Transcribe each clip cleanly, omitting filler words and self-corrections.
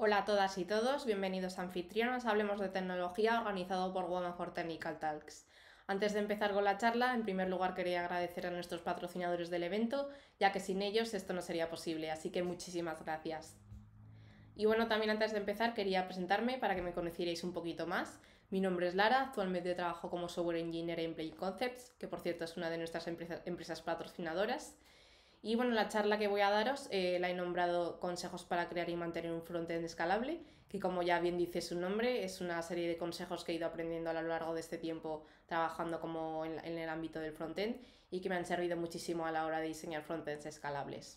Hola a todas y todos, bienvenidos a Anfitrionas, hablemos de tecnología organizado por Women for Technical Talks. Antes de empezar con la charla, en primer lugar quería agradecer a nuestros patrocinadores del evento, ya que sin ellos esto no sería posible, así que muchísimas gracias. Y bueno, también antes de empezar quería presentarme para que me conocierais un poquito más. Mi nombre es Lara, actualmente trabajo como Software Engineer en Play Concepts, que por cierto es una de nuestras empresas patrocinadoras. Y bueno, la charla que voy a daros la he nombrado Consejos para crear y mantener un frontend escalable, que como ya bien dice su nombre, es una serie de consejos que he ido aprendiendo a lo largo de este tiempo trabajando como en el ámbito del frontend y que me han servido muchísimo a la hora de diseñar frontends escalables.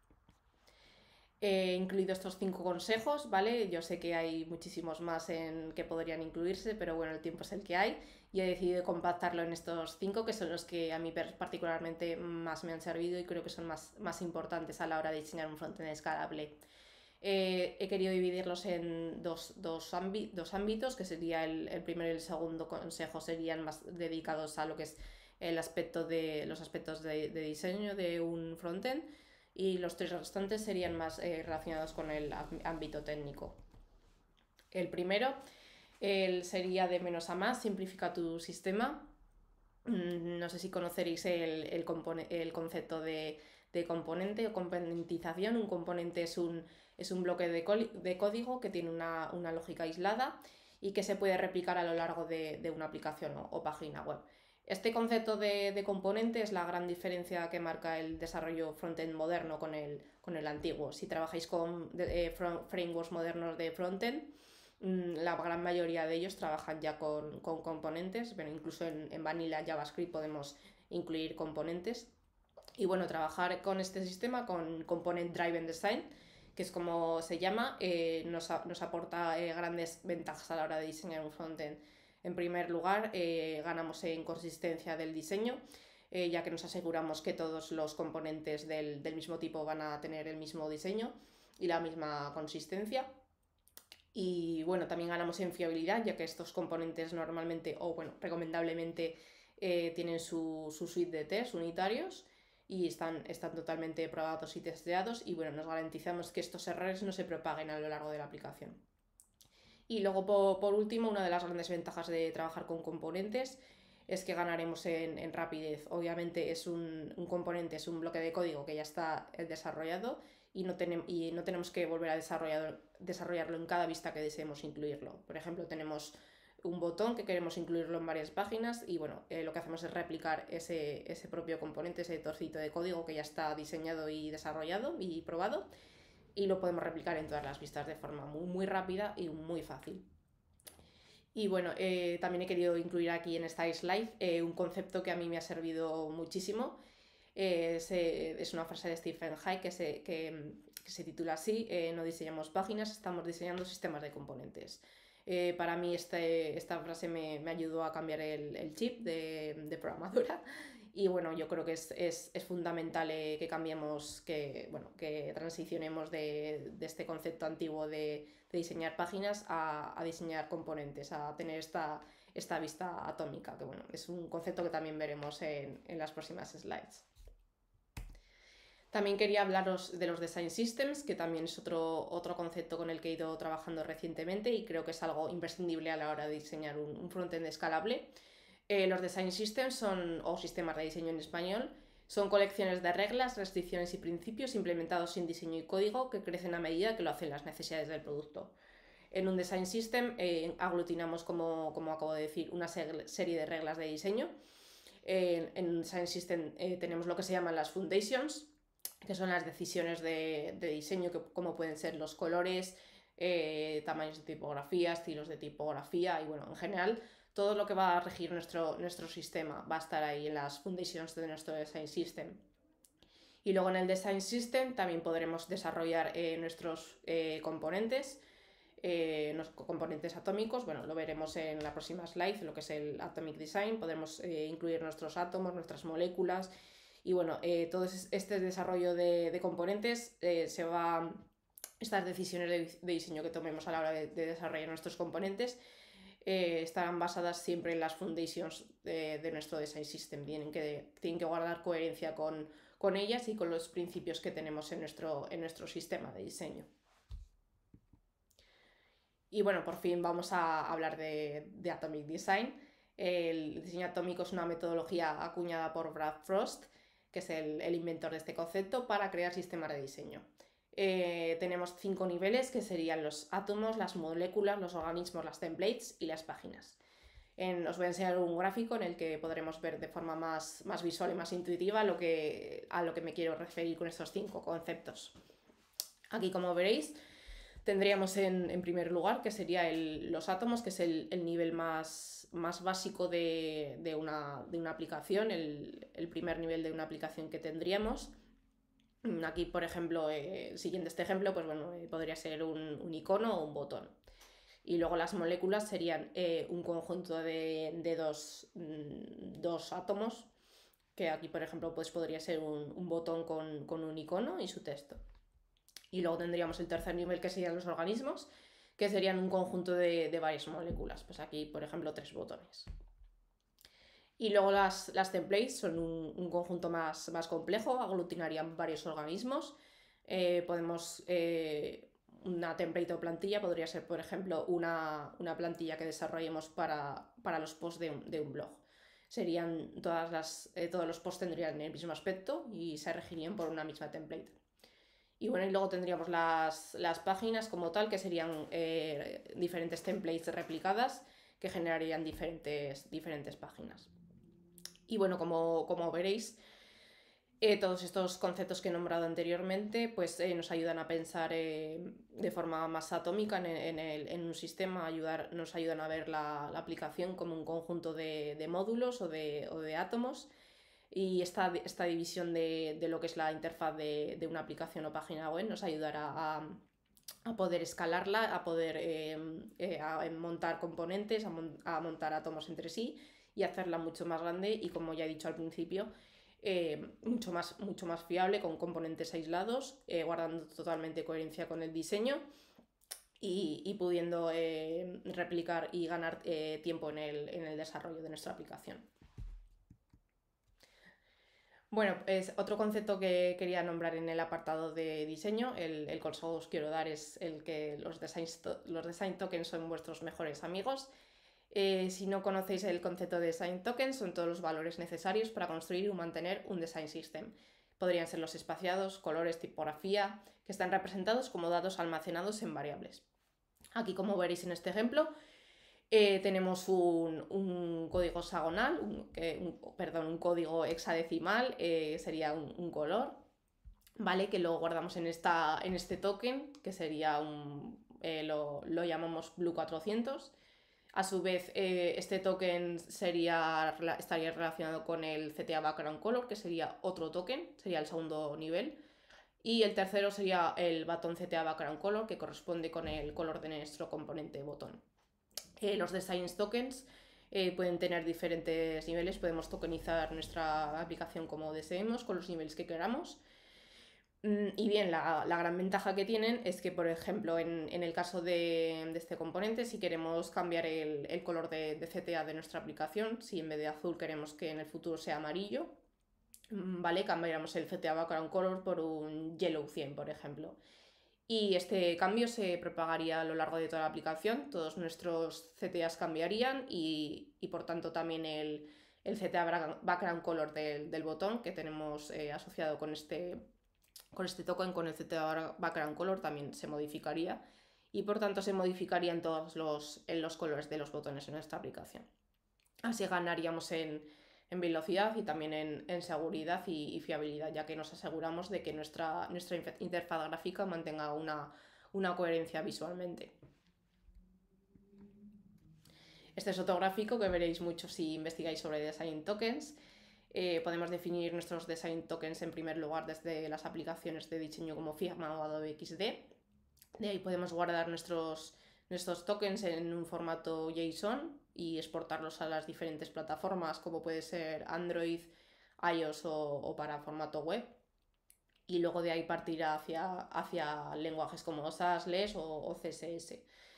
He incluido estos 5 consejos, ¿vale? Yo sé que hay muchísimos más en que podrían incluirse, pero bueno, el tiempo es el que hay y he decidido compactarlo en estos 5 que son los que a mí particularmente más me han servido y creo que son más importantes a la hora de diseñar un frontend escalable. He querido dividirlos en dos ámbitos, que sería el primero y el segundo consejo serían más dedicados a lo que es los aspectos de diseño de un frontend y los 3 restantes serían más relacionados con el ámbito técnico. El primero sería de menos a más, simplifica tu sistema. No sé si conoceréis el concepto de componente o componentización. Un componente es un bloque de código que tiene una lógica aislada y que se puede replicar a lo largo de una aplicación o página web. Este concepto de componente es la gran diferencia que marca el desarrollo frontend moderno con el antiguo. Si trabajáis con frameworks modernos de frontend, la gran mayoría de ellos trabajan ya con componentes, pero incluso en Vanilla JavaScript podemos incluir componentes. Y bueno, trabajar con este sistema, con Component Driven Design, que es como se llama, nos aporta grandes ventajas a la hora de diseñar un frontend. En primer lugar, ganamos en consistencia del diseño, ya que nos aseguramos que todos los componentes del mismo tipo van a tener el mismo diseño y la misma consistencia. Y bueno, también ganamos en fiabilidad, ya que estos componentes normalmente, o bueno, recomendablemente, tienen su suite de test unitarios y están totalmente probados y testeados. Y bueno, nos garantizamos que estos errores no se propaguen a lo largo de la aplicación. Y luego, por último, una de las grandes ventajas de trabajar con componentes es que ganaremos en rapidez. Obviamente es un componente, es un bloque de código que ya está desarrollado y no tenemos que volver a desarrollarlo en cada vista que deseemos incluirlo. Por ejemplo, tenemos un botón que queremos incluirlo en varias páginas y bueno, lo que hacemos es replicar ese propio componente, ese trocito de código que ya está diseñado y desarrollado y probado y lo podemos replicar en todas las vistas de forma muy rápida y muy fácil. Y bueno, también he querido incluir aquí en esta slide un concepto que a mí me ha servido muchísimo. Es una frase de Stephen Hayek que se titula así: no diseñamos páginas, estamos diseñando sistemas de componentes. Para mí esta frase me ayudó a cambiar el chip de programadora y bueno, yo creo que es fundamental que cambiemos, que transicionemos de este concepto antiguo de diseñar páginas a diseñar componentes, a tener esta vista atómica, que bueno, es un concepto que también veremos en las próximas slides. También quería hablaros de los Design Systems, que también es otro concepto con el que he ido trabajando recientemente y creo que es algo imprescindible a la hora de diseñar un frontend escalable. Los Design Systems o sistemas de diseño en español, son colecciones de reglas, restricciones y principios implementados sin diseño y código que crecen a medida que lo hacen las necesidades del producto. En un Design System aglutinamos, como acabo de decir, una serie de reglas de diseño. En un Design System tenemos lo que se llaman las Foundations, que son las decisiones de diseño, como pueden ser los colores, tamaños de tipografía, estilos de tipografía y bueno, en general todo lo que va a regir nuestro sistema va a estar ahí en las foundations de nuestro design system. Y luego en el design system también podremos desarrollar nuestros componentes, componentes atómicos. Bueno, lo veremos en la próxima slide, lo que es el atomic design. Podremos incluir nuestros átomos, nuestras moléculas y bueno, todo este desarrollo de componentes estas decisiones de diseño que tomemos a la hora de desarrollar nuestros componentes estarán basadas siempre en las foundations de nuestro design system. Tienen que guardar coherencia con ellas y con los principios que tenemos en nuestro sistema de diseño. Y bueno, por fin vamos a hablar de Atomic Design. El diseño atómico es una metodología acuñada por Brad Frost, que es el inventor de este concepto, para crear sistemas de diseño. Tenemos 5 niveles, que serían los átomos, las moléculas, los organismos, las templates y las páginas. Os voy a enseñar un gráfico en el que podremos ver de forma más visual y más intuitiva a lo que me quiero referir con estos 5 conceptos. Aquí, como veréis, tendríamos en primer lugar que sería los átomos, que es el nivel más básico de una aplicación, el primer nivel de una aplicación que tendríamos. Aquí, por ejemplo, siguiendo este ejemplo, pues bueno, podría ser un icono o un botón. Y luego las moléculas serían un conjunto de dos átomos, que aquí, por ejemplo, pues podría ser un botón con un icono y su texto. Y luego tendríamos el tercer nivel, que serían los organismos, que serían un conjunto de varias moléculas. Pues aquí, por ejemplo, 3 botones. Y luego las templates son un conjunto más complejo, aglutinarían varios organismos. Una template o plantilla podría ser, por ejemplo, una plantilla que desarrollemos para los posts de un blog. Todos los posts tendrían el mismo aspecto y se regirían por una misma template. Y bueno, y luego tendríamos las páginas como tal, que serían diferentes templates replicadas que generarían diferentes páginas. Y bueno, como veréis, todos estos conceptos que he nombrado anteriormente pues, nos ayudan a pensar de forma más atómica en un sistema, nos ayudan a ver la aplicación como un conjunto de módulos o de átomos. Y esta división de lo que es la interfaz de una aplicación o página web nos ayudará a poder escalarla, a poder a montar componentes, a montar átomos entre sí y hacerla mucho más grande y, como ya he dicho al principio, mucho más fiable, con componentes aislados, guardando totalmente coherencia con el diseño y pudiendo replicar y ganar tiempo en el desarrollo de nuestra aplicación. Bueno, es otro concepto que quería nombrar en el apartado de diseño. El consejo que os quiero dar es el que los design tokens son vuestros mejores amigos. Si no conocéis el concepto de design tokens, son todos los valores necesarios para construir y mantener un design system. Podrían ser los espaciados, colores, tipografía, que están representados como datos almacenados en variables. Aquí, como veréis en este ejemplo, tenemos un código hexagonal, un código hexadecimal, sería un color, ¿vale? Que lo guardamos en este token, que sería lo llamamos Blue400. A su vez, este token estaría relacionado con el CTA Background Color, que sería otro token, sería el segundo nivel. Y el tercero sería el botón CTA Background Color, que corresponde con el color de nuestro componente botón. Los design tokens pueden tener diferentes niveles, podemos tokenizar nuestra aplicación como deseemos, con los niveles que queramos. Y bien, la gran ventaja que tienen es que, por ejemplo, en el caso de este componente, si queremos cambiar el color de CTA de nuestra aplicación, si en vez de azul queremos que en el futuro sea amarillo, ¿vale? Cambiaríamos el CTA Background Color por un Yellow 100, por ejemplo. Y este cambio se propagaría a lo largo de toda la aplicación, todos nuestros CTAs cambiarían y por tanto también el CTA Background Color del botón que tenemos asociado con este token, con el CTA Background Color, también se modificaría y por tanto se modificarían todos los colores de los botones en nuestra aplicación. Así ganaríamos en velocidad y también en seguridad y fiabilidad, ya que nos aseguramos de que nuestra interfaz gráfica mantenga una coherencia visualmente. Este es otro gráfico que veréis mucho si investigáis sobre design tokens. Podemos definir nuestros design tokens en primer lugar desde las aplicaciones de diseño como Figma o Adobe XD. De ahí podemos guardar nuestros tokens en un formato JSON y exportarlos a las diferentes plataformas, como puede ser Android, iOS o para formato web. Y luego de ahí partir hacia lenguajes como SAS, LESS o CSS.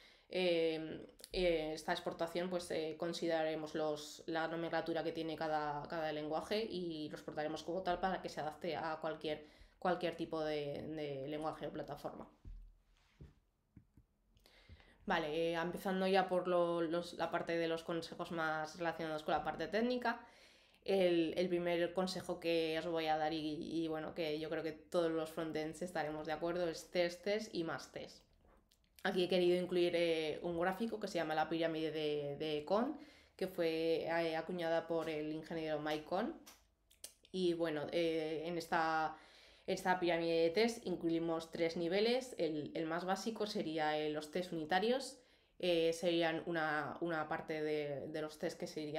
Esta exportación, pues consideraremos la nomenclatura que tiene cada lenguaje y lo exportaremos como tal para que se adapte a cualquier tipo de lenguaje o plataforma. Vale, empezando ya por la parte de los consejos más relacionados con la parte técnica. El primer consejo que os voy a dar bueno, que yo creo que todos los frontends estaremos de acuerdo es test y más test. Aquí he querido incluir un gráfico que se llama la pirámide de Kohn, que fue acuñada por el ingeniero Mike Kohn. Y bueno, en esta pirámide de test incluimos tres niveles. El más básico sería los test unitarios. Serían una parte de los test que sería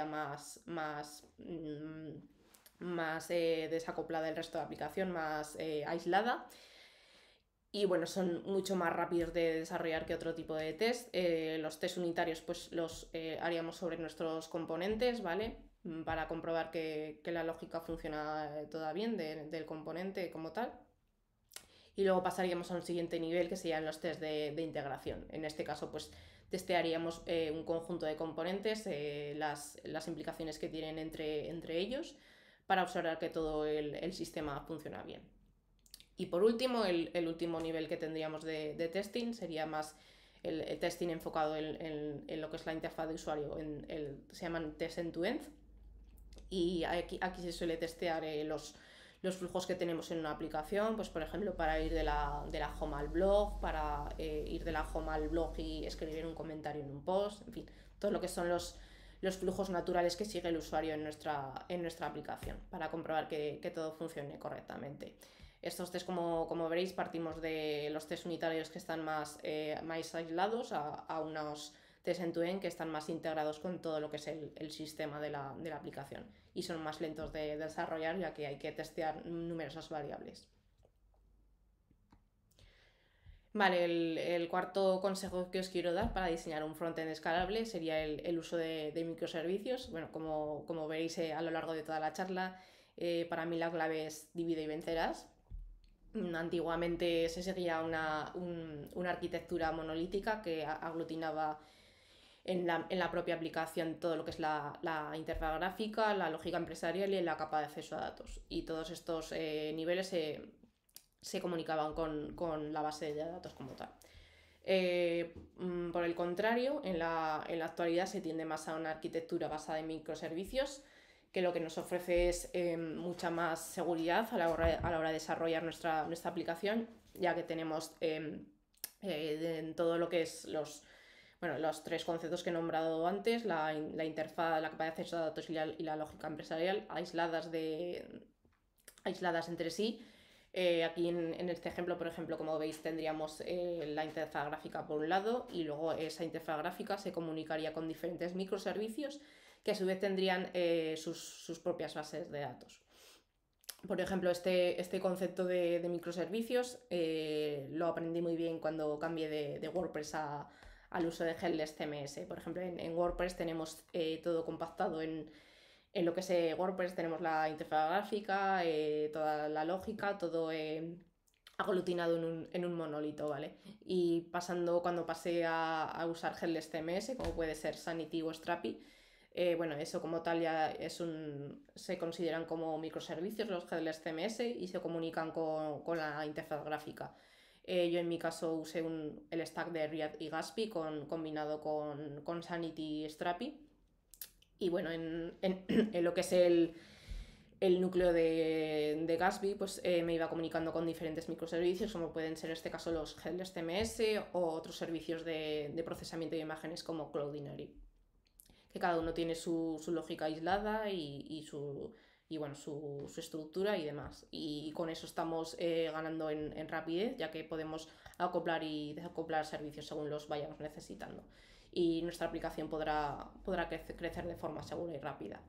más desacoplada del resto de la aplicación, más aislada. Y bueno, son mucho más rápidos de desarrollar que otro tipo de test. Los test unitarios pues los haríamos sobre nuestros componentes, ¿vale? Para comprobar que la lógica funciona toda bien del componente como tal. Y luego pasaríamos a un siguiente nivel que serían los test de integración. En este caso pues testearíamos un conjunto de componentes, las implicaciones que tienen entre ellos para observar que todo el sistema funciona bien. Y por último, el último nivel que tendríamos de testing sería más el testing enfocado en lo que es la interfaz de usuario, se llaman test end-to-end. Y aquí se suele testear los flujos que tenemos en una aplicación, pues por ejemplo para ir de la home al blog, para ir de la home al blog y escribir un comentario en un post, en fin, todo lo que son los flujos naturales que sigue el usuario en nuestra aplicación para comprobar que todo funcione correctamente. Estos test, como veréis, partimos de los test unitarios que están más aislados a unos test end-to-end que están más integrados con todo lo que es el sistema de la aplicación y son más lentos de desarrollar ya que hay que testear numerosas variables. Vale, el cuarto consejo que os quiero dar para diseñar un frontend escalable sería el uso de microservicios. Bueno, como veréis a lo largo de toda la charla, para mí la clave es divide y vencerás. Antiguamente se seguía una arquitectura monolítica que aglutinaba en la propia aplicación todo lo que es la interfaz gráfica, la lógica empresarial y la capa de acceso a datos. Y todos estos niveles se comunicaban con la base de datos como tal. Por el contrario, en la actualidad se tiende más a una arquitectura basada en microservicios, que lo que nos ofrece es mucha más seguridad a la hora de desarrollar nuestra aplicación, ya que tenemos en todo lo que es los tres conceptos que he nombrado antes, la interfaz, la capa de acceso a datos y la lógica empresarial, aisladas entre sí. Aquí en este ejemplo, por ejemplo, como veis, tendríamos la interfaz gráfica por un lado y luego esa interfaz gráfica se comunicaría con diferentes microservicios que a su vez tendrían sus propias bases de datos. Por ejemplo, este concepto de microservicios lo aprendí muy bien cuando cambié de WordPress al uso de Headless CMS. Por ejemplo, en WordPress tenemos todo compactado en lo que es WordPress, tenemos la interfaz gráfica, toda la lógica, todo aglutinado en un monolito, ¿vale? Y cuando pasé a usar Headless CMS, como puede ser Sanity o Strapi, bueno, eso como tal ya se consideran como microservicios los Headless CMS y se comunican con la interfaz gráfica. Yo en mi caso usé el stack de React y Gatsby combinado con Sanity y Strapi. Y bueno, en lo que es el núcleo de Gatsby, pues me iba comunicando con diferentes microservicios, como pueden ser en este caso los Headless CMS o otros servicios de procesamiento de imágenes como Cloudinary, que cada uno tiene su lógica aislada y bueno, su estructura y demás. Y con eso estamos ganando en rapidez, ya que podemos acoplar y desacoplar servicios según los vayamos necesitando. Y nuestra aplicación podrá crecer de forma segura y rápida.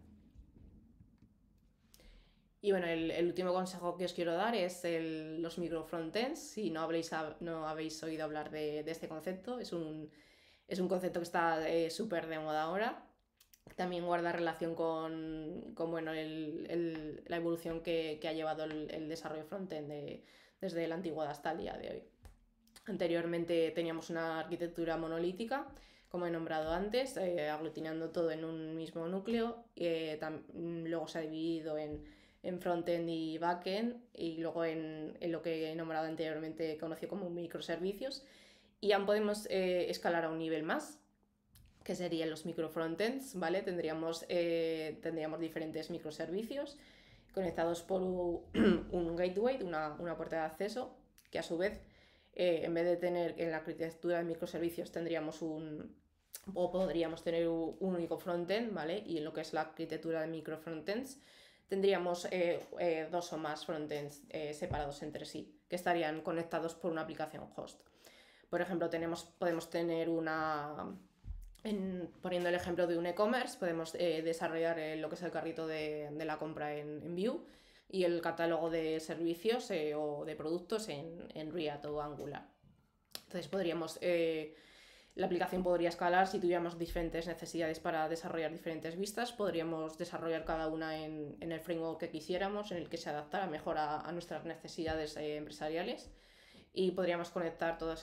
Y bueno, el último consejo que os quiero dar es los micro frontends. Si no habéis oído hablar de este concepto, es un concepto que está súper de moda ahora. También guarda relación con bueno, la evolución que ha llevado el desarrollo frontend desde la antigüedad hasta el día de hoy. Anteriormente teníamos una arquitectura monolítica, como he nombrado antes, aglutinando todo en un mismo núcleo. Luego se ha dividido en frontend y backend y luego en lo que he nombrado anteriormente conocido como microservicios. Y aún podemos escalar a un nivel más, que serían los microfrontends, ¿vale? Tendríamos diferentes microservicios conectados por un gateway, una puerta de acceso, que a su vez, en vez de tener en la arquitectura de microservicios, podríamos tener un único frontend, ¿vale? Y en lo que es la arquitectura de microfrontends, tendríamos dos o más frontends separados entre sí, que estarían conectados por una aplicación host. Por ejemplo, podemos tener poniendo el ejemplo de un e-commerce, podemos desarrollar lo que es el carrito de la compra en Vue y el catálogo de servicios o de productos en React o Angular. Entonces la aplicación podría escalar si tuviéramos diferentes necesidades para desarrollar diferentes vistas. Podríamos desarrollar cada una en el framework que quisiéramos, en el que se adaptara mejor a nuestras necesidades empresariales. Y podríamos conectar todos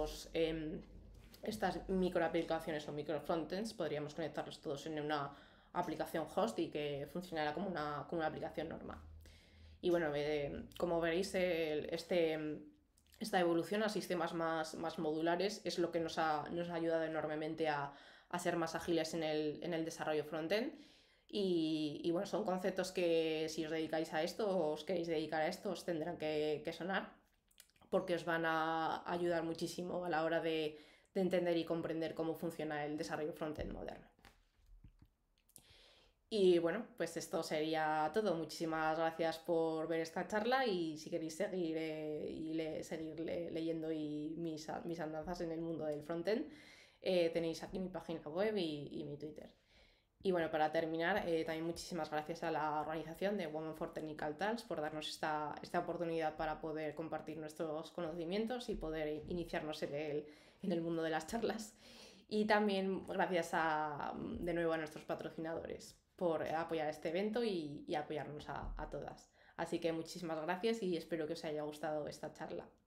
estas microaplicaciones o microfrontends, podríamos conectarlos todos en una aplicación host y que funcionara como una aplicación normal. Y bueno, como veréis, esta evolución a sistemas más modulares es lo que nos ha ayudado enormemente a ser más ágiles en el desarrollo frontend. Y bueno, son conceptos que si os dedicáis a esto o os queréis dedicar a esto, os tendrán que sonar, porque os van a ayudar muchísimo a la hora de entender y comprender cómo funciona el desarrollo frontend moderno. Y bueno, pues esto sería todo. Muchísimas gracias por ver esta charla y si queréis seguir, seguir leyendo mis andanzas en el mundo del frontend, tenéis aquí mi página web y mi Twitter. Y bueno, para terminar, también muchísimas gracias a la organización de Women for Technical Talks por darnos esta oportunidad para poder compartir nuestros conocimientos y poder iniciarnos en el mundo de las charlas. Y también gracias de nuevo a nuestros patrocinadores por apoyar este evento y apoyarnos a todas. Así que muchísimas gracias y espero que os haya gustado esta charla.